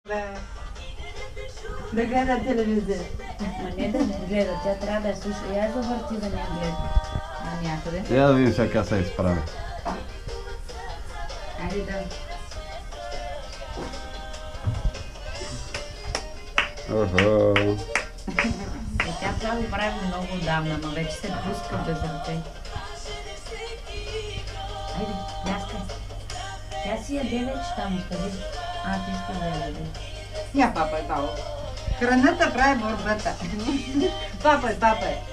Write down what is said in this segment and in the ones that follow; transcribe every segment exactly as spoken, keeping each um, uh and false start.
Да, да гледа телевизия. Ма не да гледа, тя трябва да я слуша. Я завърти да не я гледа на някъде. Я да видим сега как се изправи. Айде да. Охо. И тя това го прави много отдавна, но вече се пуска без ръце. Айде, пляскай. Тя си яде вече там, остави. А, ти искаш да я яде. Я, папа е бао. Храната прави борбата. Папа е, папа е.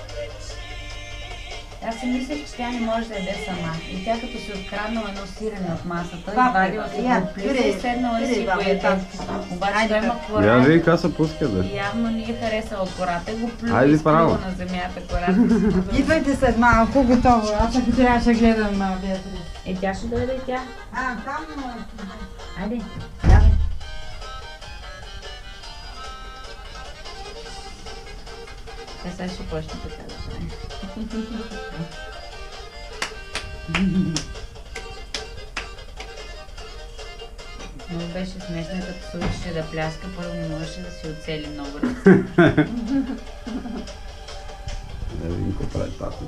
Аз си мислех, че тя не може да яде сама. И тя като си откраднала едно сирене от масата, Папа, извадила си я, го плиса кри, и седнала и кри, си го баба, яде. там. Обаче Айде, той има бе. Я кората. види как се пуска, бе. И явно ни е харесала кората и го плюва Айде, и сплюва право. на земята кората. Идвайте след малко, готово. Аз ако трябва ще гледам на Беатрис. Е, тя ще дойде и тя. А, там... Айде, давай. Тя сега ще почне така да прави. Много беше смешно, като се учеше да пляска, първо не можеше да си оцели много ръце. Да видим какво прави тати.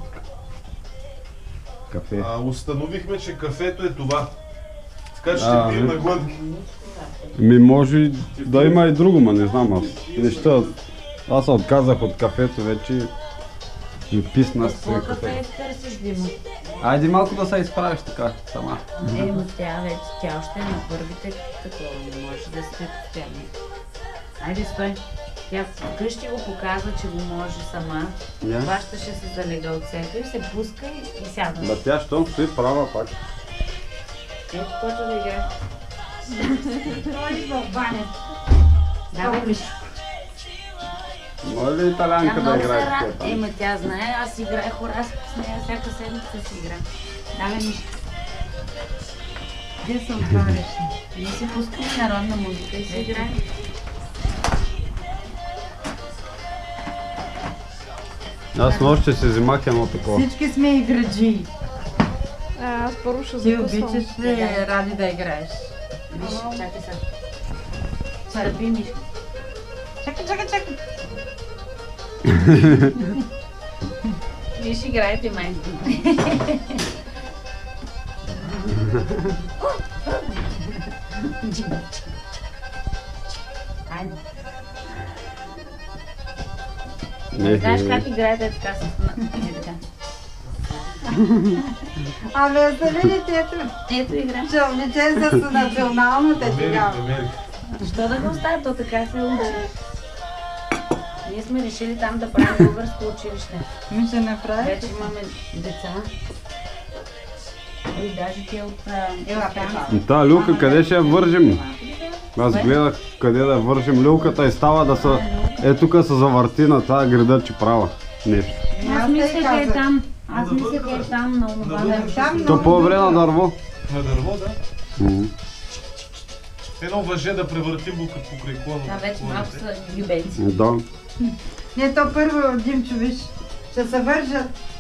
Кафе. А, установихме, че кафето е това. Така че А, ще пием не. на гладки. Ми може и да има и друго, ма не знам аз. Неща, аз се отказах от кафето вече. Ми писна с Какво кафе кафе. търсиш, Димо? Айде малко да се изправиш така, сама. Е, но тя вече, тя още е на първите такова, не може да стои постоянно. Айде, стой. Тя вкъщи го показва, че го може сама. Я. Хващаше се за легалцето и се пуска и, и сяда. Да тя щом стои права пак. Ето, почва да играе. Той в баня. Давай, виж. Може ли Тя италянка да много се играе рад. такива? Ема тя знае, аз играя хораско с нея, всяка седмица си игра. Давай, Мишка. Где се отваряш? Ние си пускаме народна музика и си играем. Аз нощ ще си взимах едно такова. Всички сме играджи. А, аз първо ще Ти записвам. обичаш ли Ради да играеш? Виж, чакай сега. Стъпи, Мишка. Чакай, чакай, чакай. Виж, играете, май. Айде. Не, Знаеш не, как играете така с... Не така. Абе, да видите, ето. Ето игра. Че облечен с националната Намерих, тогава. намерих. Защо да го оставя? То така се учи. Ние сме решили там да правим българско училище. Ми ще направи. Вече имаме деца. И даже те от... а, Ела, там. пепа. Та люлка къде ще я вържим? Аз гледах къде да вържим люлката и става да се... Е, тук се завърти на тази града, че права нещо. Аз мисля, че е там. Аз Да мисля, бъде че е да- там на онова. да бъде- Там То по-добре на дърво. На дърво, да. Мгм. Едно въже да превъртим го като покрай клона. Да, вече малко са любенци. Да. Не, то първо, Димчо, виж, ще се вържат